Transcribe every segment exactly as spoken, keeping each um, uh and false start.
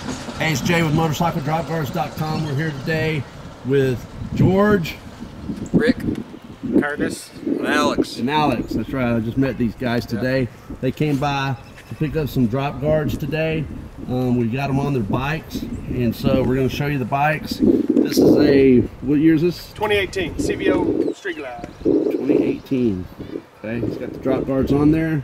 Hey, it's Jay with motorcycle drop guards dot com. We're here today with George, Rick, Curtis, and Alex. And Alex, that's right. I just met these guys today. Yep. They came by to pick up some drop guards today. Um, we got them on their bikes, and so we're going to show you the bikes. This is a, what year is this? twenty eighteen C V O Street Glide. twenty eighteen. Okay, it's got the drop guards on there.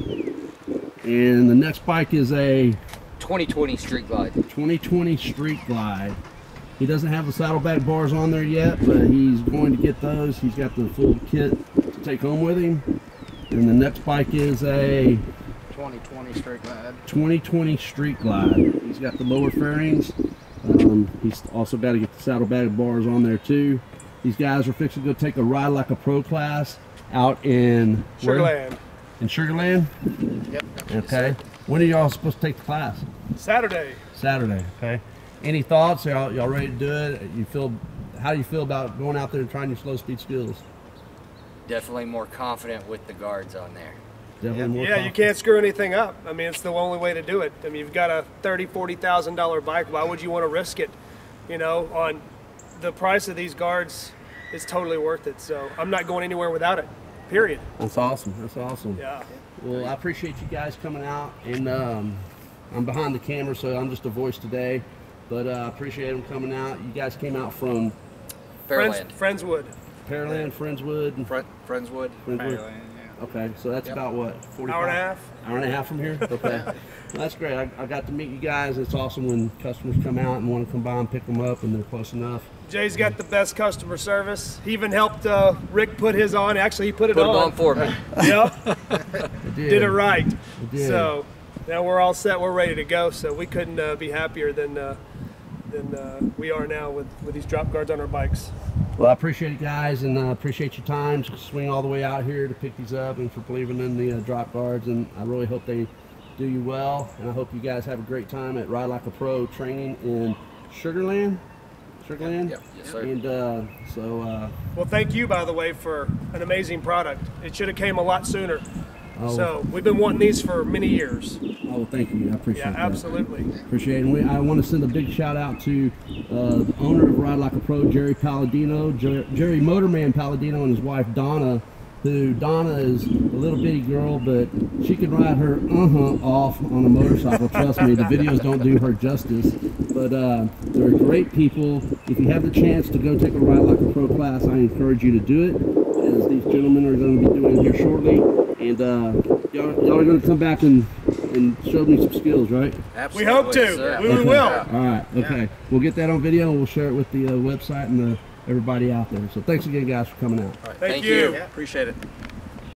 And the next bike is a twenty twenty Street Glide. twenty twenty Street Glide. He doesn't have the saddlebag bars on there yet, but he's going to get those. He's got the full kit to take home with him. And the next bike is a twenty twenty Street Glide. twenty twenty Street Glide. He's got the lower fairings. Um, he's also got to get the saddlebag bars on there too. These guys are fixing to go take a ride like a pro class out in Sugarland. In Sugarland? Yep. Okay. When are y'all supposed to take the class? Saturday. Saturday. Okay. Any thoughts? Y'all y'all ready to do it? You feel? How do you feel about going out there and trying your slow speed skills? Definitely more confident with the guards on there. Definitely more Yeah, confident. you can't screw anything up. I mean, it's the only way to do it. I mean, you've got a thirty, forty thousand dollar bike. Why would you want to risk it? You know, on the price of these guards, it's totally worth it. So I'm not going anywhere without it. Period. That's awesome. That's awesome. Yeah. Well, I appreciate you guys coming out, and um, I'm behind the camera, so I'm just a voice today. But I uh, appreciate them coming out. You guys came out from Fairland. Friends, Friendswood. Pearland, Friendswood, and Fr Friendswood. Friendswood. Pearland, yeah. Okay, so that's Yep. about what? forty-five? Hour and a half. Hour and a half from here? Okay. Well, that's great. I, I got to meet you guys. It's awesome when customers come out and want to come by and pick them up, and they're close enough. Jay's got the best customer service. He even helped uh, Rick put his on. Actually, he put it Put on. them on for me. Yep. It did. Did it right. It did. So now we're all set. We're ready to go. So we couldn't uh, be happier than uh, than uh, we are now with with these drop guards on our bikes. Well, I appreciate it, guys, and I uh, appreciate your time to swing all the way out here to pick these up and for believing in the uh, drop guards. And I really hope they do you well. And I hope you guys have a great time at Ride Like a Pro training in Sugarland. Sugarland? Yep. Yes, sir. And uh, so... Uh, Well, thank you, by the way, for an amazing product. It should have came a lot sooner. Oh. So we've been wanting these for many years. oh, thank you. I appreciate Yeah, that. absolutely. Appreciate it. And we, I want to send a big shout out to uh, the owner of Ride Like a Pro, Jerry Palladino, Jer Jerry Motorman Palladino, and his wife Donna. Who Donna is a little bitty girl, but she can ride her uh-huh off on a motorcycle. Trust me, the videos don't do her justice. But uh, they're great people. If you have the chance to go take a Ride Like a Pro class, I encourage you to do it, as these gentlemen are going to be doing here shortly. And uh, y'all are going to come back and, and show me some skills, right? Absolutely. We hope to. Sir. We, we Okay. will. All right. Okay. Yeah. We'll get that on video, and we'll share it with the uh, website and the, everybody out there. So thanks again, guys, for coming out. All right. Thank Thank you. you. Yeah, appreciate it.